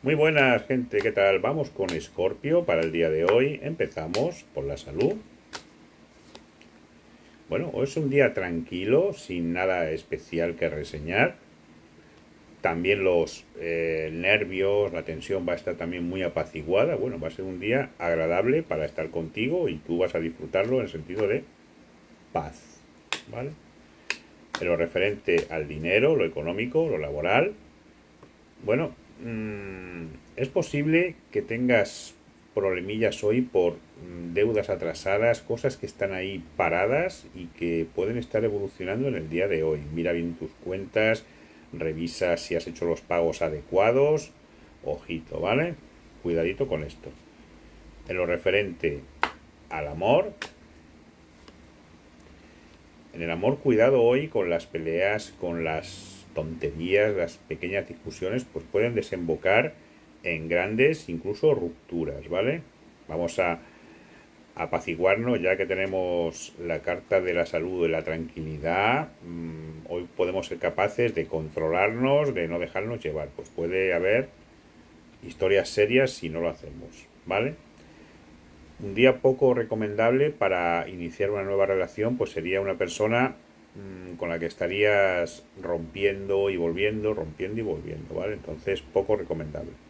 Muy buenas, gente, ¿qué tal? Vamos con Escorpio para el día de hoy. Empezamos por la salud. Bueno, hoy es un día tranquilo, sin nada especial que reseñar. También los nervios, la tensión va a estar también muy apaciguada. Bueno, va a ser un día agradable para estar contigo y tú vas a disfrutarlo en el sentido de paz, ¿vale? En lo referente al dinero, lo económico, lo laboral, bueno, es posible que tengas problemillas hoy por deudas atrasadas, cosas que están ahí paradas y que pueden estar evolucionando en el día de hoy. Mira bien tus cuentas, revisa si has hecho los pagos adecuados. Ojito, ¿vale? Cuidadito con esto. En lo referente al amor, en el amor, cuidado hoy con las peleas, con las tonterías, las pequeñas discusiones, pues pueden desembocar en grandes, incluso rupturas, ¿vale? Vamos a apaciguarnos ya que tenemos la carta de la salud, de la tranquilidad. Hoy podemos ser capaces de controlarnos, de no dejarnos llevar. Pues puede haber historias serias si no lo hacemos, ¿vale? Un día poco recomendable para iniciar una nueva relación, pues sería una persona con la que estarías rompiendo y volviendo, ¿vale? Entonces, poco recomendable.